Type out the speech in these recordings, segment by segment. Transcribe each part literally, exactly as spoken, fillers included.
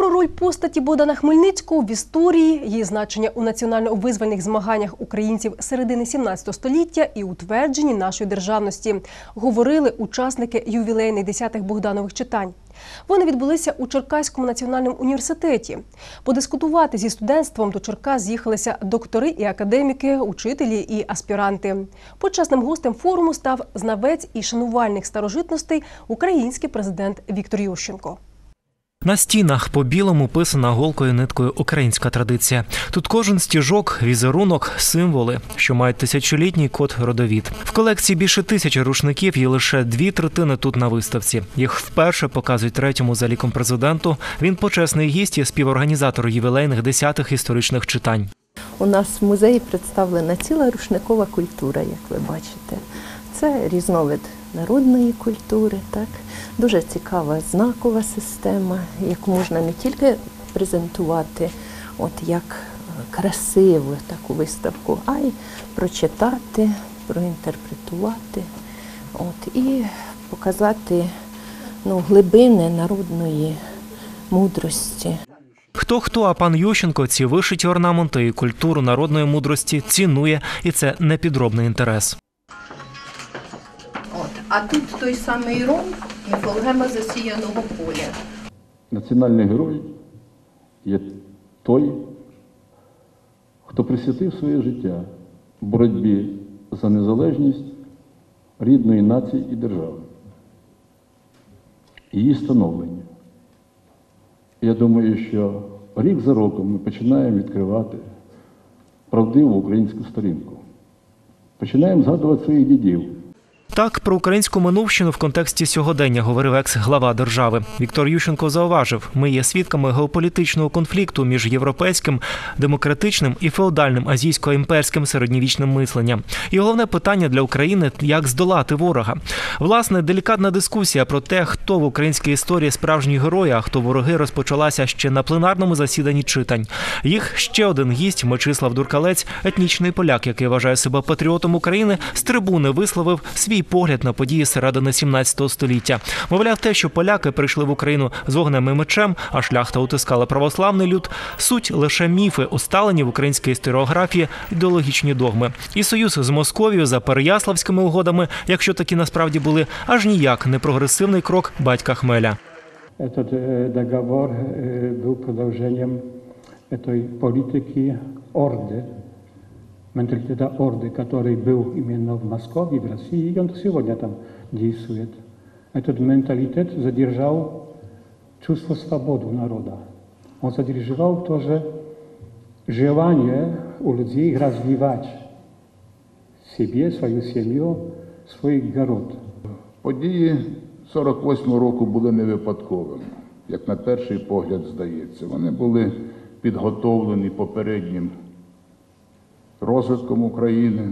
Про роль постаті Богдана Хмельницького в історії, її значення у національно-визвольних змаганнях українців середини сімнадцятого століття і утвердженні нашої державності говорили учасники ювілейних десятих Богданових читань. Вони відбулися у Черкаському національному університеті. Подискутувати зі студентством до Черкас з'їхалися доктори і академіки, учителі і аспіранти. Почесним гостем форуму став знавець і шанувальник старожитностей український президент Віктор Ющенко. На стінах по-білому писана голкою ниткою українська традиція. Тут кожен стіжок, візерунок, символи, що мають тисячолітній код-родовід. В колекції більше тисячі рушників є лише дві третини тут на виставці. Їх вперше показують третьому за ліком президенту. Він почесний гість і співорганізатор ювілейних десятих історичних читань. У нас в музеї представлена ціла рушникова культура, як ви бачите. Це різновид народної культури, так? Дуже цікава знакова система, яку можна не тільки презентувати от як красиву таку виставку, а й прочитати, проінтерпретувати от, і показати ну, глибини народної мудрості. Хто-хто, а пан Ющенко ці вишиті орнаменти і культуру народної мудрості цінує, і це не підробний інтерес. А тут той самий ром міфологема засіяного поля. Національний герой є той, хто присвятив своє життя боротьбі за незалежність рідної нації і держави, її становлення. Я думаю, що рік за роком ми починаємо відкривати правдиву українську сторінку. Починаємо згадувати своїх дідів. Так, про українську минувщину в контексті сьогодення говорив екс-глава держави. Віктор Ющенко зауважив, ми є свідками геополітичного конфлікту між європейським, демократичним і феодальним азійсько-імперським середньовічним мисленням. І головне питання для України – як здолати ворога. Власне, делікатна дискусія про те, хто в українській історії справжні герої, а хто вороги, розпочалася ще на пленарному засіданні читань. Їх ще один гість – Мечислав Дуркалець, етнічний поляк, який вважає себе патріотом України, з трибуни висловив свій погляд на події середини сімнадцятого століття. Мовляв, те, що поляки прийшли в Україну з вогнем і мечем, а шляхта утискала православний люд, суть лише міфи, усталені в українській історіографії ідеологічні догми. І союз з Московією за Переяславськими угодами, якщо такі насправді були, аж ніяк не прогресивний крок батька Хмеля. Этот договор был продолжением этой политики Орды, менталитета Орды, который был именно в Москве, в России, и он сегодня там действует. Этот менталитет задержал чувство свободы у народа. Он задержал тоже желание у людей развивать себе, свою семью, свой город. Події сорок восьмого року були не випадковими, як на перший погляд здається. Вони були підготовлені попереднім розвитком України.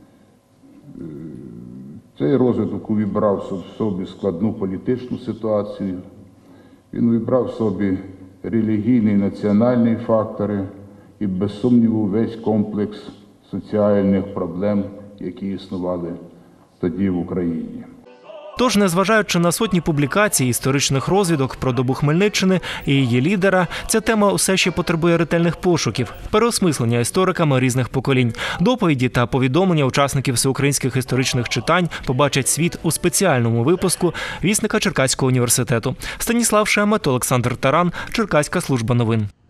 Цей розвиток увібрав в собі складну політичну ситуацію, він увібрав в собі релігійні і національні фактори і, без сумніву, весь комплекс соціальних проблем, які існували тоді в Україні. Тож, незважаючи на сотні публікацій, історичних розвідок про добу Хмельниччини і її лідера, ця тема все ще потребує ретельних пошуків, переосмислення істориками різних поколінь. Доповіді та повідомлення учасників всеукраїнських історичних читань побачать світ у спеціальному випуску вісника Черкаського університету. Станіслав Шемет, Олександр Таран, Черкаська служба новин.